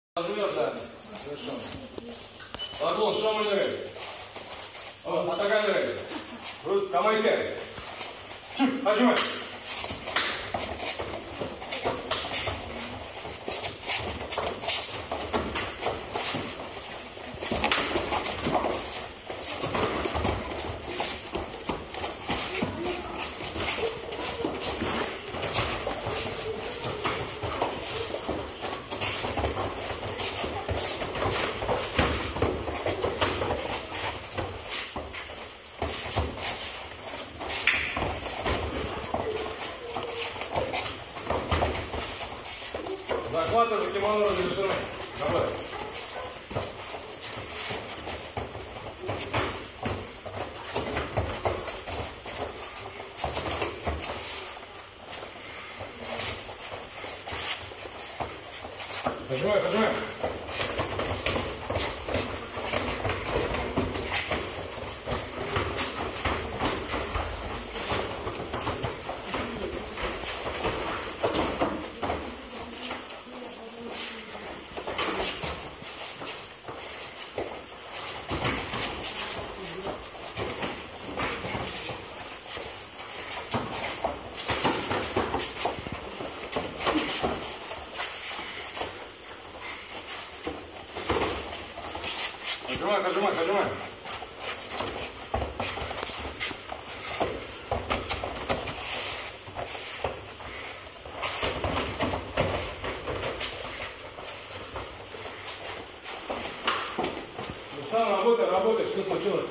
Живешь, да? Хорошо. Ладон, шамы ныряй. Атака ныряй. Рус, камайкай. Отжимай. Захваты за кимоно разрешены. Давай. Пожимай, пожимай. Отжимай, отжимай, отжимай. Сам работай, работай, что случилось?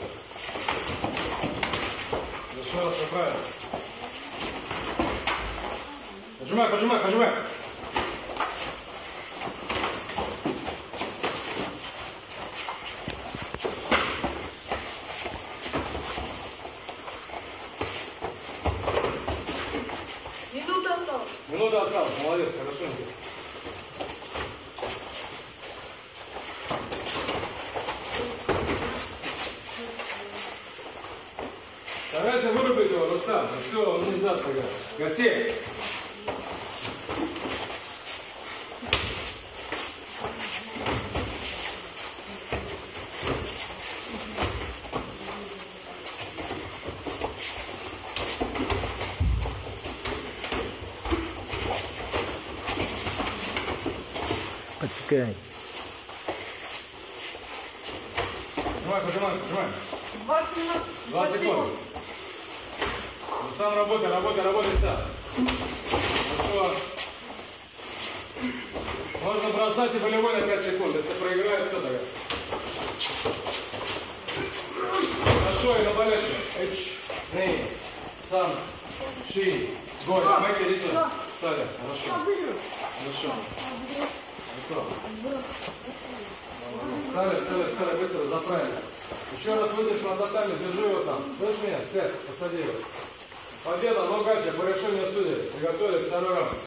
Зашел, все правильно. Отжимай, поджимай, поджимай. Минута осталась, молодец, хорошо. Старайся вырубить его, Рустам. Все, он не даст тогда. Гостей. Подсекай. Нажимай, нажимай, нажимай. 20 минут. 20 секунд. Ну, сам работай, работай, работай сам. Хорошо. Можно бросать и болевой на 5 секунд. Если проиграет, все тогда. Хорошо, и на болящий. Эч, ней, сам, ши, гой. Майки, иди сюда. Встали. Хорошо. Хорошо. Встали, встали, встали, быстро, заправили. Еще раз выйдешь на татами, держи его там. Слышишь меня? Сядь, посади его. Победа, но гача, по решению судей. Приготовились, второй раунд.